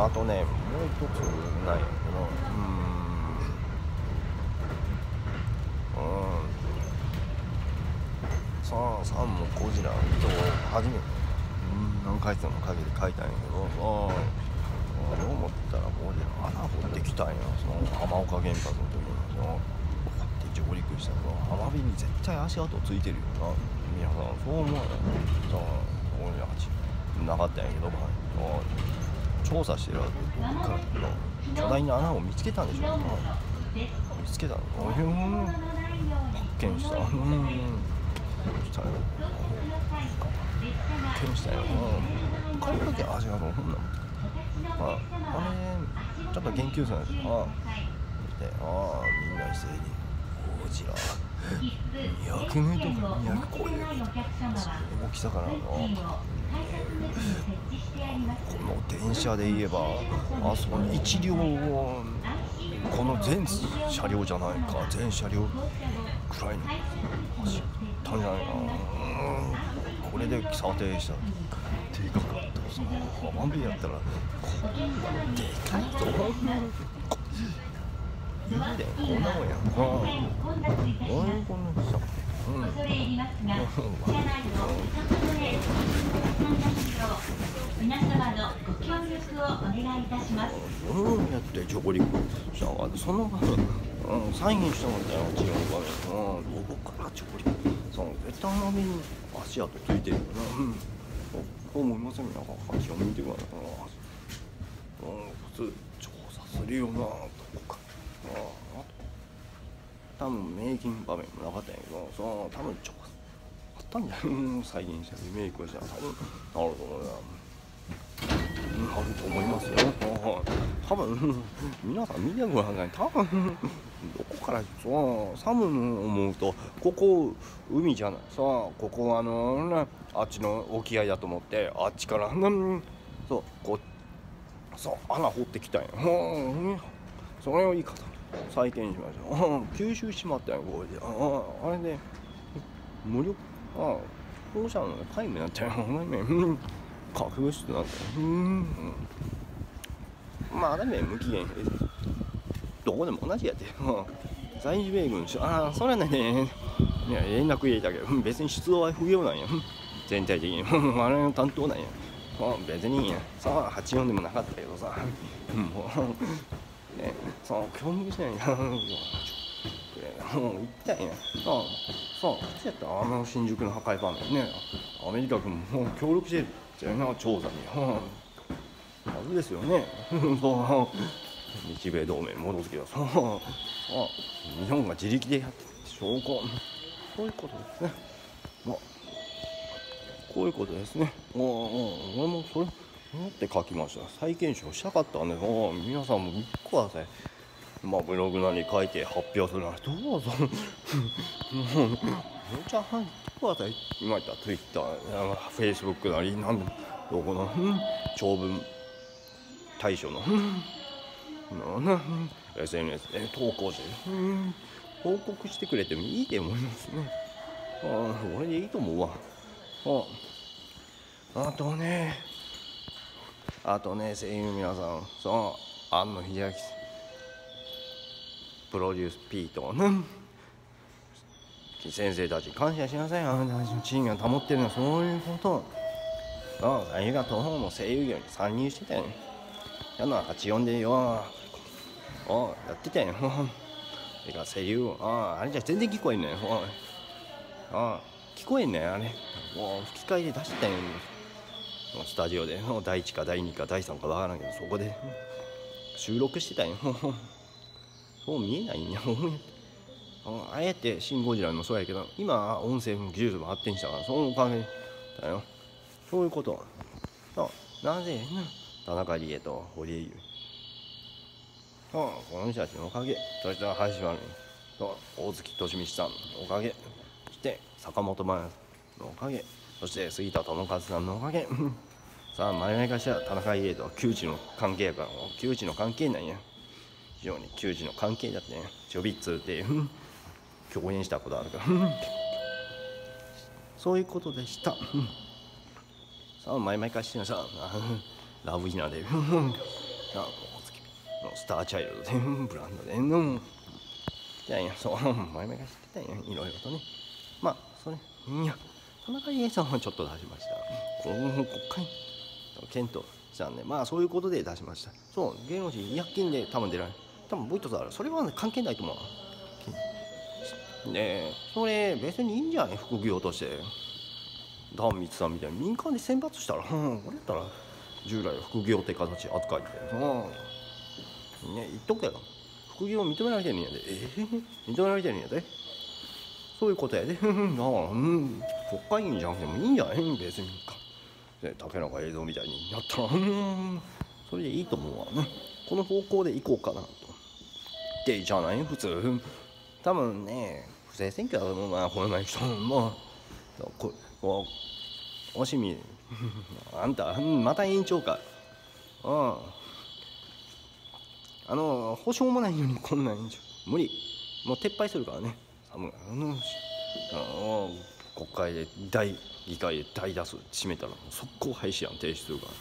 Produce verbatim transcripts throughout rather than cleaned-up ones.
あとね、もう一つないけど、うーん、うーん、さあ、さんもゴジラと初めて、うん、何回かの限り書いたんやけど、さあ、そう思ったらゴジラ穴掘ってきたんや。その浜岡原発の時に、その、掘って上陸したその浜辺に絶対足跡ついてるよな。皆さん、そう思わない？さあ、ゴジラはちなかったんやけど、まあ、調査してるわけど、どっからの巨大な穴を見つけたんでしょう、ね、見つけたの、うん、発見した、うん、したよ、発見したよ、うん、これだけ味がどうほんなの、まあ、あれちょっと研究するんですよ、ああ、で、ああ、みんな一斉にゴジラにひゃくメートルからにひゃく超える大きさからの、この電車で言えばあそこにいち両この全車両じゃないか全車両くらいの走ったんじゃないかな、これで査定したでかかったさ浜辺やったらこんなでかいぞいいねこんなもんやんかおいこんなさうん、恐れ入りますが、車内を皆様のご協力をお願いいたします。うん、やって上陸したわ。その場面、うん、再現してもらったよ、違う場面。うん、どこから上陸その絶対の目に足跡ついてるよな。うん、そう思いません？皆さん、書きを見てください。うん、普通、調査するよな、どこか。ああ多分メイキング場面もなかったんやけど、その多分ちょあったんじゃない再現したリメイクしたら多分なると思うな、あると思いますよ。多分皆さん見てごらんなさい。多分どこからそのサムの思うとここ海じゃないさあここあのあっちの沖合だと思ってあっちからうんそうこうそう穴掘ってきたんや。それをいいかと。再建しました。吸収しまったよ、これで。ああ、あれで、無力、ああ、放射能のタイムになっちゃうよ。核物質になったよ。うん。まあ、あれね、無期限。どこでも同じやで。在日米軍、ああ、それはね、いや、連絡入れたけど、別に出動は不要なんや。全体的に。あれの担当なんや。別にいいや。さあ、はちじゅうよんでもなかったけどさ。もう。ね、そう、興味しないな。もう行ったんや。さあ、さあ、こっちやったらあの新宿の破壊場面ね。アメリカ軍も協力してるじゃな、調査に。はずですよね。そう、日米同盟に戻すけどさ、あ、日本が自力でやってる証拠。そういうことですね。まあ、こういうことですね。ああ、俺もそれ。って書きました。再検証したかったんで、もう皆さんも見てください。まあブログなり書いて発表するならどうぞ。もうじゃあはいください。今言ったツイッター、フェイスブックなりなんでもどこの長文対象のの エスエヌエス で投稿して報告してくれてもいいと思いますね。ああ、俺でいいと思うわ。ああとね。あとね、声優皆さん、そう、庵野秀明プロデュース P とね、先生たち感謝しなさい。あなたたちの地位が保ってるのはそういうこと。ああ、ありがとうも声優業に参入してたよ。やな、はちじゅうよんでよ。ああ、やってたよ。てか声優、ああ、あれじゃ全然聞こえんねん。ああ、聞こえんねん、あれ。もう吹き替えで出してたよ。スタジオでだいいちかだいにかだいさんかわからんけどそこで収録してたんよ。そう見えないんや。あえてシン・ゴジラもそうやけど今音声技術も発展したからそのおかげだよ。そういうことそうなぜ田中理恵と堀江優そうこの人たちのおかげそして林原そう大月敏美さんのおかげそして坂本真綾のおかげそして杉田智和さんのおかげさあ前々からしたら田中理恵と旧知の関係やから旧知の関係なんや非常に旧知の関係だってねチョビッツって共演したことあるからそういうことでしたさあ前々からしてさラブヒナでなあ、お月見のスターチャイルドでブランドでのいやいや、そう前々から知ってたんや、いろいろとね。まあそれいや田中理恵さんはちょっと出しました。この国会検討したんで、まあそういうことで出しました。そう芸能人違約金で多分出られる。多分もう一つある。それは、ね、関係ないと思う。でそれ別にいいんじゃない、副業として。壇蜜さんみたいに民間で選抜したら、うん、これやったら従来副業って形扱いで、うんね、言っとくけど副業認められてるんやで。えー、認められてるんやで。そういうことやで。だから、うん、国会議員じゃなくてもいいんじゃない別にか。で竹中映像みたいにやったら、うん、それでいいと思うわね。この方向でいこうかなと。でじゃない普通。多分ね、不正選挙はまあこの前の人もここおしみあんたまた延長か。うん。あの保証もないのにこんなん延長無理。もう撤廃するからね。あの国会で大議会で大多数占めたら速攻廃止やん提出するから。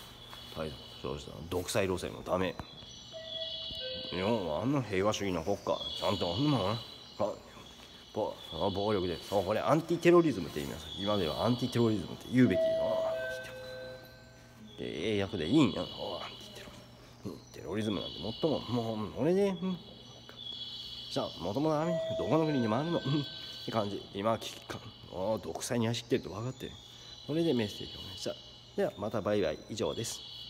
そうしたら独裁路線もダメ。いやあんな平和主義の国家ちゃんとあんなもん暴暴力で、そうこれアンティテロリズムって言います。今ではアンティテロリズムって言うべきよ。英訳でいいんやん。アンティテロリズム、テロリズムなんてもっとももう俺で、うん、じゃあもともとアメリカどこの国にもあるの、うん、って感じ。今は危機感独裁に走ってると分かってる。それでメッセージをねした。ではまたバイバイ以上です。